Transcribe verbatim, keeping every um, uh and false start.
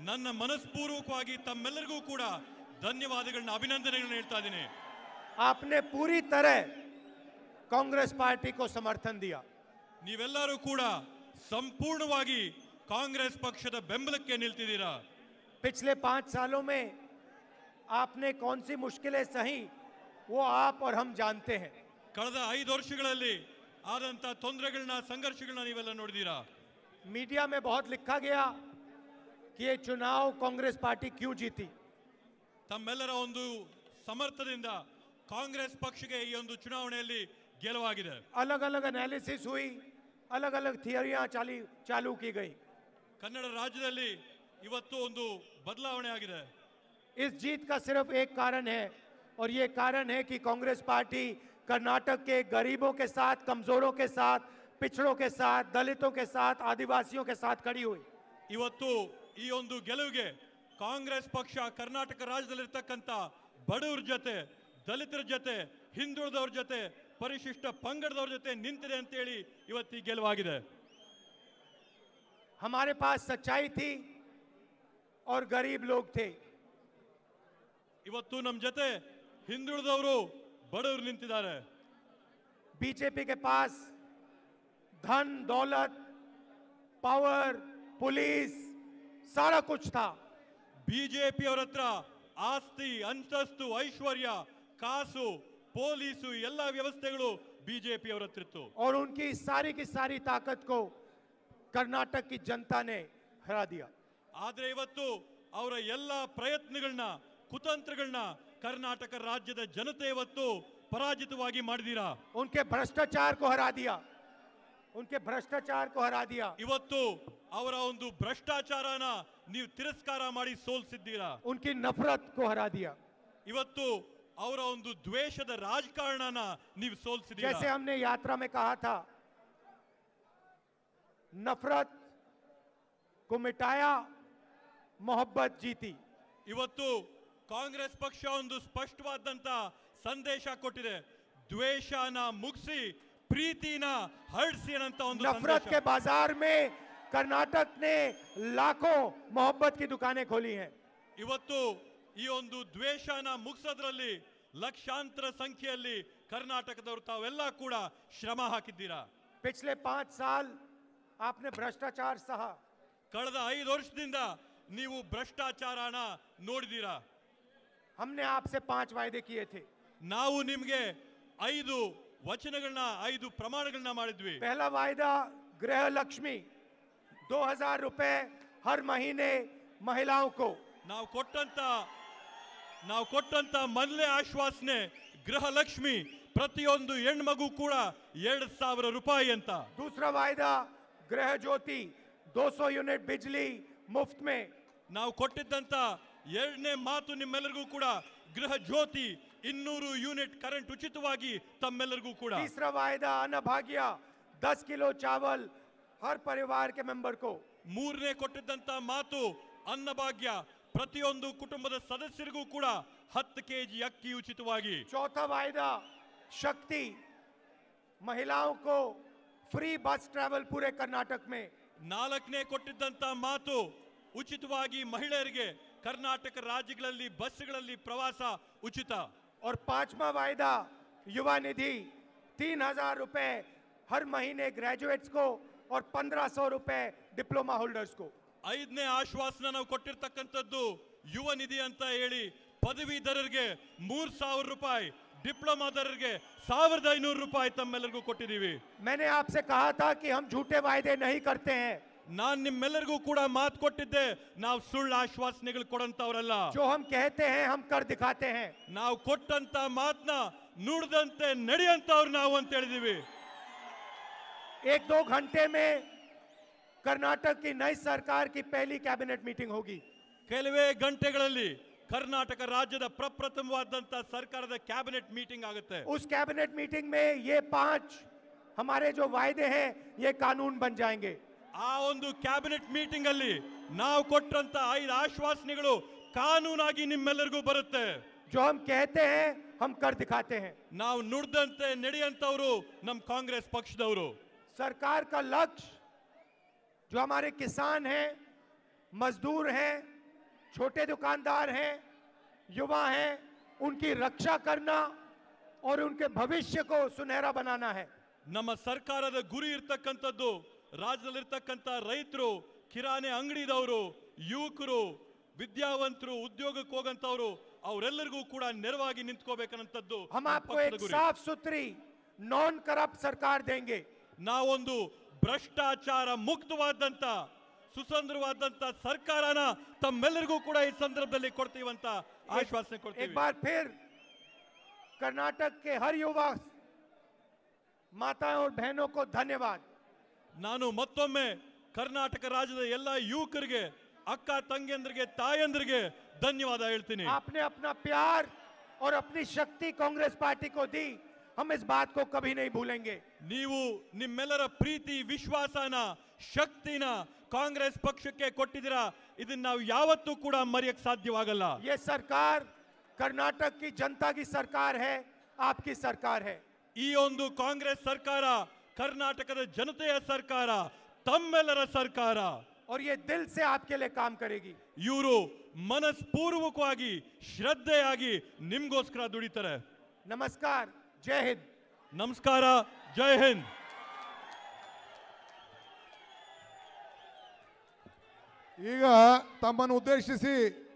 ನನ್ನ ಮನಸ್ಪೂರ್ವಕವಾಗಿ ತಮ್ಮೆಲ್ಲರಿಗೂ ಕೂಡ ಧನ್ಯವಾದಗಳನ್ನ ಅಭಿನಂದನೆಗಳನ್ನ ಹೇಳ್ತಾ ಇದ್ದೀನಿ. आपने पूरी तरह कांग्रेस पार्टी को समर्थन दिया. ನೀವೆಲ್ಲರೂ ಕೂಡ ಸಂಪೂರ್ಣವಾಗಿ ಕಾಂಗ್ರೆಸ್ ಪಕ್ಷದ ಬೆಂಬಲಕ್ಕೆ ನಿಲ್ತಿದ್ದೀರಾ. पिछले पांच सालों में आपने कौन सी मुश्किलें सही वो आप और हम जानते हैं. ಕಳೆದ ಐದು ವರ್ಷಗಳಲ್ಲಿ ಆದಂತ ತೊಂದರೆಗಳನ್ನ ಸಂಘರ್ಷಗಳನ್ನ ನೀವೆಲ್ಲ ನೋಡಿದೀರಾ. मीडिया में बहुत लिखा गया कि ये चुनाव कांग्रेस पार्टी क्यों जीती. ತಮ್ಮೆಲ್ಲರ ಒಂದು ಸಮರ್ಥದಿಂದ ಕಾಂಗ್ರೆಸ್ ಪಕ್ಷಕ್ಕೆ ಈ ಒಂದು ಚುನಾವಣೆಯಲ್ಲಿ ಗೆಲುವಾಗಿದೆ. अलग अलग एनालिसिस हुई, अलग अलग थियरियां चाली चालू की गई. ಕನ್ನಡ ರಾಜ್ಯದಲ್ಲಿ ಇವತ್ತು ಒಂದು ಬದಲಾವಣೆ ಆಗಿದೆ. इस जीत का सिर्फ एक कारण है और ये कारण है कि कांग्रेस पार्टी कर्नाटक के गरीबों के साथ, कमजोरों के साथ, पिछड़ों के साथ, दलितों के साथ, आदिवासियों के साथ खड़ी हुई. ಇವತ್ತು ಈ ಒಂದು ಗೆಲುವಿಗೆ ಕಾಂಗ್ರೆಸ್ ಪಕ್ಷ ಕರ್ನಾಟಕ ರಾಜ್ಯದಲ್ಲಿರ್ತಕ್ಕಂಥ ಬಡವರ ಜೊತೆ, ದಲಿತರ ಜೊತೆ, ಹಿಂದುಳಿದವ್ರ ಜೊತೆ, ಪರಿಶಿಷ್ಟ ಪಂಗಡದವ್ರ ಜೊತೆ ನಿಂತಿದೆ ಅಂತ ಹೇಳಿ ಇವತ್ತು ಈ ಗೆಲುವಾಗಿದೆ. हमारे पास सच्चाई थी और गरीब लोग थे. ಇವತ್ತು ನಮ್ಮ ಜೊತೆ ಹಿಂದುಳಿದವರು ಬಡವರು ನಿಂತಿದ್ದಾರೆ. बीजेपी के पास धन, दौलत, पावर, पुलिस सारा कुछ था. ಬಿಜೆಪಿ ಅವರ ಹತ್ರ ಆಸ್ತಿ, ಅಂತಸ್ತು, ಐಶ್ವರ್ಯ, ಕಾಸು, ಪೊಲೀಸು ಎಲ್ಲ ವ್ಯವಸ್ಥೆಗಳು ಬಿಜೆಪಿ ಅವರ ಹತ್ರ ಇತ್ತು. और उनकी सारी की सारी ताकत को कर्नाटक की जनता ने हरा दिया. ಆದ್ರೆ ಇವತ್ತು ಅವರ ಎಲ್ಲ ಪ್ರಯತ್ನಗಳನ್ನ, ಕುತಂತ್ರಗಳನ್ನ ಕರ್ನಾಟಕ ರಾಜ್ಯದ ಜನತೆ ಇವತ್ತು ಪರಾಜಿತವಾಗಿ ಮಾಡಿದೀರಾ. उनके भ्रष्टाचार को हरा दिया. उनके भ्रष्टाचार को हरा दिया. ಇವತ್ತು ಅವರ ಒಂದು ಭ್ರಷ್ಟಾಚಾರನ ನೀವು ತಿರಸ್ಕಾರ ಮಾಡಿ ಸೋಲಿಸಿದ್ದೀರಾ. उनकी नफरत को हरा दिया. ಇವತ್ತು ಅವರ ಒಂದು ದ್ವೇಷದ ರಾಜಕಾರಣನ ನೀವು ಸೋಲಿಸಿದ್ದೀರಾ. जैसे हमने यात्रा में कहा था, नफरत को मिटाया, मोहब्बत जीती. ಇವತ್ತು ಕಾಂಗ್ರೆಸ್ ಪಕ್ಷ ಒಂದು ಸ್ಪಷ್ಟವಾದಂತ ಸಂದೇಶ ಕೊಟ್ಟಿದೆ. ದ್ವೇಷನ ಮುಗಿಸಿ ಪ್ರೀತಿನ ಹರಡಿಸಿ ಅಂತ ಒಂದು नफरत के बाजार में कर्नाटक ने लाखों मोहब्बत की दुकानें खोली हैं. ಇವತ್ತು ಈ ಒಂದು ದ್ವೇಷನ ಮುಗಿಸೋದ್ರಲ್ಲಿ ಲಕ್ಷಾಂತರ ಸಂಖ್ಯೆಯಲ್ಲಿ ಕರ್ನಾಟಕದವರು ತಾವೆಲ್ಲ ಕೂಡ ಶ್ರಮ ಹಾಕಿದ್ದೀರಾ. पिछले पांच साल आपने भ्रष्टाचार सहा. ಕಳೆದ ಐದು ವರ್ಷದಿಂದ ನೀವು ಭ್ರಷ್ಟಾಚಾರನ ನೋಡಿದೀರಾ. हमने आपसे पांच वायदे किए थे. ನಾವು ನಿಮ್ಗೆ ಐದು ವಚನಗಳನ್ನ, ಐದು ಪ್ರಮಾಣಗಳನ್ನ ಮಾಡಿದ್ವಿ. पहला वायदा गृह लक्ष्मी, दो हजार रुपए हर महीने महिलाओं को. ನಾವು ಕೊಟ್ಟಂತ ನಾವು ಕೊಟ್ಟಂತ ಮೊದಲನೇ ಆಶ್ವಾಸನೆ ಗೃಹಲಕ್ಷ್ಮಿ, ಪ್ರತಿಯೊಂದು ಹೆಣ್ಮಗು ಕೂಡ ಎರಡು ಸಾವಿರ ರೂಪಾಯಿ ಅಂತ. दूसरा वायदा गृह ज्योति, दो सौ यूनिट बिजली मुफ्त में. ನಾವು ಕೊಟ್ಟಿದ್ದಂತ ಎರಡನೇ ಮಾತು ನಿಮ್ಮೆಲ್ಲರಿಗೂ ಕೂಡ ಗೃಹ ಜ್ಯೋತಿ, ಇನ್ನೂರು ಯೂನಿಟ್ ಕರೆಂಟ್ ಉಚಿತವಾಗಿ ತಮ್ಮೆಲ್ಲರಿಗೂ ಕೂಡ. तीसरा वायदा अन्न भाग्य, दस किलो चावल हर परिवार के मेंबर को. ಮೂರನೇ ಕೊಟ್ಟಿದ್ದಂತ ಮಾತು ಅನ್ನಭಾಗ್ಯ, ಪ್ರತಿಯೊಂದು ಕುಟುಂಬದ ಸದಸ್ಯರಿಗೂ ಕೂಡ ಹತ್ತು ಕೆಜಿ ಅಕ್ಕಿ ಉಚಿತವಾಗಿ. चौथा वायदा शक्ति, महिलाओं को फ्री बस ट्रैवल पूरे कर्नाटक में. ನಾಲ್ಕನೇ ಕೊಟ್ಟಿದ್ದಂತ ಮಾತು ಉಚಿತವಾಗಿ ಮಹಿಳೆಯರಿಗೆ ಕರ್ನಾಟಕ ರಾಜ್ಯಗಳಲ್ಲಿ ಬಸ್ಗಳಲ್ಲಿ ಪ್ರವಾಸ ಉಚಿತ. और पांचवा वायदा युवा निधि, तीन हजार रुपए हर महीने ग्रेजुएट्स को और पंद्रह सौ रुपए डिप्लोमा होल्डर्स को. ಐದನೇ ಆಶ್ವಾಸನ ನಾವು ಕೊಟ್ಟಿರ್ತಕ್ಕಂಥದ್ದು ಯುವ ನಿಧಿ ಅಂತ ಹೇಳಿ ಪದವೀಧರರಿಗೆ ಮೂರ್ ಸಾವಿರ ರೂಪಾಯಿ, ಡಿಪ್ಲೊಮಾದವರಿಗೆ ಸಾವಿರದ ಐನೂರು ರೂಪಾಯಿ ತಮ್ಮೆಲ್ಲರಿಗೂ ಕೊಟ್ಟಿದ್ದೀವಿ. मैंने आपसे कहा था कि हम झूठे वायदे नहीं करते हैं. ನಾನ್ ನಿಮ್ಮೆಲ್ಲರಿಗೂ ಕೂಡ ಮಾತು ಕೊಟ್ಟಿದ್ದೆ, ನಾವು ಸುಳ್ಳು ಆಶ್ವಾಸನೆಗಳು ಕೊಡಂತವ್ರಲ್ಲ. जो हम कहते हैं हम कर दिखाते हैं. ನಾವು ಕೊಟ್ಟಂತ ಮಾತನ್ನ ನುಡಿದಂತೆ ನಡೆಯಂತವ್ರು ನಾವು ಅಂತ ಹೇಳಿದೀವಿ. एक दो घंटे में कर्नाटक की नई सरकार की पहली कैबिनेट मीटिंग होगी. ಕೆಲವೇ ಗಂಟೆಗಳಲ್ಲಿ ಕರ್ನಾಟಕ ರಾಜ್ಯದ ಪ್ರಪ್ರಥಮವಾದಂತ ಸರ್ಕಾರದ ಕ್ಯಾಬಿನೆಟ್ ಮೀಟಿಂಗ್ ಆಗುತ್ತೆ. उस कैबिनेट मीटिंग में ये पांच हमारे जो वायदे हैं ये कानून बन जाएंगे. ಆ ಒಂದು ಕ್ಯಾಬಿನೆಟ್ ಮೀಟಿಂಗ್ ಅಲ್ಲಿ ನಾವು ಕೊಟ್ಟಂತ ಐದು ಆಶ್ವಾಸನೆಗಳು ಕಾನೂನಾಗಿ ನಿಮ್ಮೆಲ್ಲರಿಗೂ ಬರುತ್ತೆ. जो हम कहते हैं हम कर दिखाते हैं. ನಾವು ನುಡಿದಂತೆ ನಡೆಯಂತವರು ನಮ್ಮ ಕಾಂಗ್ರೆಸ್ ಪಕ್ಷದವರು. सरकार का लक्ष्य जो हमारे किसान हैं, मजदूर हैं, छोटे दुकानदार हैं, युवा हैं, उनकी रक्षा करना और उनके भविष्य को सुनहरा बनाना है। ನಮ್ಮ ಸರ್ಕಾರದ ಗುರಿ ಇರ್ತಕ್ಕಂಥದ್ದು ರಾಜ್ಯದಲ್ಲಿರ್ತಕ್ಕಂಥ ರೈತರು, ಕಿರಾಣಿ ಅಂಗಡಿದವರು, ಯುವಕರು, ವಿದ್ಯಾವಂತರು, ಉದ್ಯೋಗಕ್ಕೆ ಹೋಗಂತವರು ಅವರೆಲ್ಲರಿಗೂ ಕೂಡ ನೆರವಾಗಿ ನಿಂತ್ಕೋಬೇಕನ್ನಂತದ್ದು हम आपको एक साफ सुथरी नॉन करप्ट सरकार देंगे। ನಾವೊಂದು ಭ್ರಷ್ಟಾಚಾರ ಮುಕ್ತವಾದಂತ ಸುಸಂದರವಾದಂತ ಸರ್ಕಾರನ ತಮ್ಮೆಲ್ಲರಿಗೂ ಕೂಡ ಈ ಸಂದರ್ಭದಲ್ಲಿ ಕೊಡ್ತೀವಂತ ಆಶ್ವಾಸನೆ ಕೊಡ್ತೀವಿ। एक बार फिर कर्नाटक के हर युवा माताओं और बहनों को धन्यवाद। ನಾನು ಮತ್ತೊಮ್ಮೆ ಕರ್ನಾಟಕ ರಾಜ್ಯದ ಎಲ್ಲ ಯುವಕರಿಗೆ, ಅಕ್ಕ ತಂಗಿಯಂದ್ರಿಗೆ, ತಾಯಂದ್ರಿಗೆ ಧನ್ಯವಾದ ಹೇಳ್ತೀನಿ। आपने अपना प्यार और अपनी शक्ति कांग्रेस पार्टी को दी, हम इस बात को कभी नहीं भूलेंगे। ನೀವು ನಿಮ್ಮೆಲ್ಲರ ಪ್ರೀತಿ, ವಿಶ್ವಾಸನ, ಶಕ್ತಿನ ಕಾಂಗ್ರೆಸ್ ಪಕ್ಷಕ್ಕೆ ಕೊಟ್ಟಿದ್ದೀರಾ, ಇದನ್ನ ನಾವು ಯಾವತ್ತೂ ಕೂಡ ಮರೆಯಕ್ಕೆ ಸಾಧ್ಯವಾಗಲ್ಲ। ये सरकार कर्नाटक की जनता की सरकार है, आपकी सरकार है। ಈ ಒಂದು ಕಾಂಗ್ರೆಸ್ ಸರ್ಕಾರ ಕರ್ನಾಟಕದ ಜನತೆಯ ಸರ್ಕಾರ, ತಮ್ಮೆಲ್ಲರ ಸರ್ಕಾರ। और ये दिल से आपके लिए काम करेगी। ಇವರು ಮನಸ್ಪೂರ್ವಕವಾಗಿ, ಶ್ರದ್ಧೆಯಾಗಿ ನಿಮ್ಗೋಸ್ಕರ ದುಡಿತಾರೆ। नमस्कार, जय हिंद। ನಮಸ್ಕಾರ, ಜೈ ಹಿಂದ್। ಈಗ ತಮ್ಮನ್ನು ಉದ್ದೇಶಿಸಿ